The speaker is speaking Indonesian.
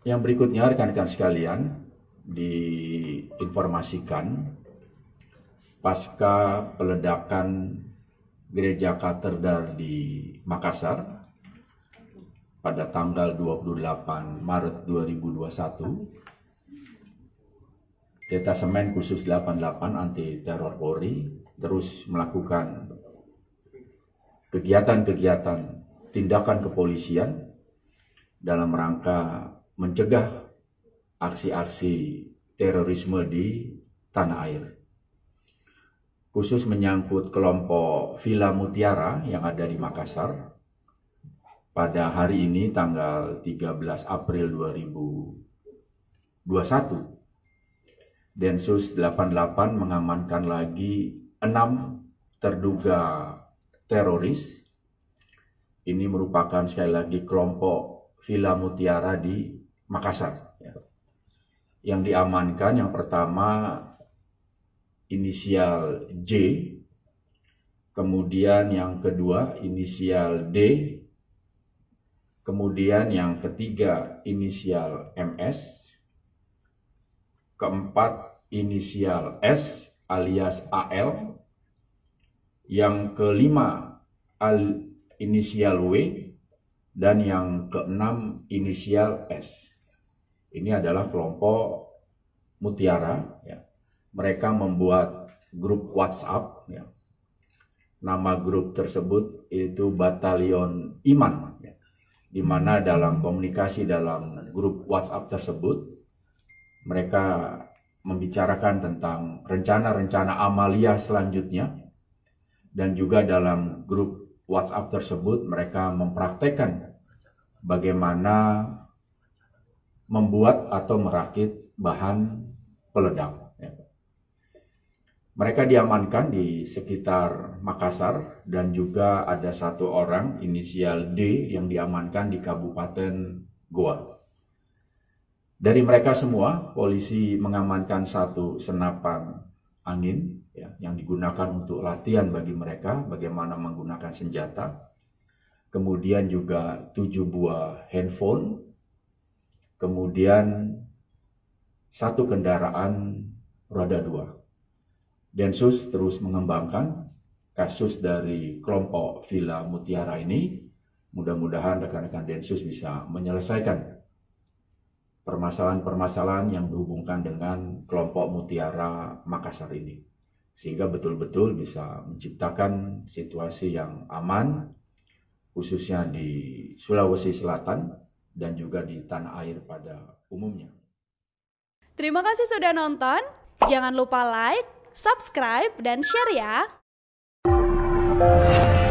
Yang berikutnya rekan-rekan sekalian, diinformasikan pasca peledakan gereja katedral di Makassar pada tanggal 28 Maret 2021, Detasemen Khusus 88 Anti Teror Polri terus melakukan kegiatan-kegiatan tindakan kepolisian dalam rangka mencegah aksi-aksi terorisme di tanah air. Khusus menyangkut kelompok Villa Mutiara yang ada di Makassar, pada hari ini tanggal 13 April 2021, Densus 88 mengamankan lagi 6 terduga teroris. Ini merupakan sekali lagi kelompok Villa Mutiara di Makassar. Yang diamankan yang pertama inisial J, kemudian yang kedua inisial D, kemudian yang ketiga inisial MS, keempat inisial S alias AL, yang kelima inisial W, dan yang keenam inisial S. Ini adalah kelompok Mutiara. Mereka membuat grup WhatsApp. Nama grup tersebut itu Batalion Iman. Di mana dalam komunikasi dalam grup WhatsApp tersebut, mereka membicarakan tentang rencana-rencana amalia selanjutnya, dan juga dalam grup WhatsApp tersebut mereka mempraktekkan bagaimana membuat atau merakit bahan peledak. Mereka diamankan di sekitar Makassar, dan juga ada satu orang inisial D yang diamankan di Kabupaten Goa. Dari mereka semua, polisi mengamankan satu senapan angin yang digunakan untuk latihan bagi mereka bagaimana menggunakan senjata. Kemudian juga 7 buah handphone. Kemudian 1 kendaraan roda 2. Densus terus mengembangkan kasus dari kelompok Villa Mutiara ini. Mudah-mudahan rekan-rekan Densus bisa menyelesaikan permasalahan-permasalahan yang dihubungkan dengan kelompok Mutiara Makassar ini, sehingga betul-betul bisa menciptakan situasi yang aman, khususnya di Sulawesi Selatan dan juga di tanah air pada umumnya. Terima kasih sudah nonton. Jangan lupa like, subscribe, dan share ya.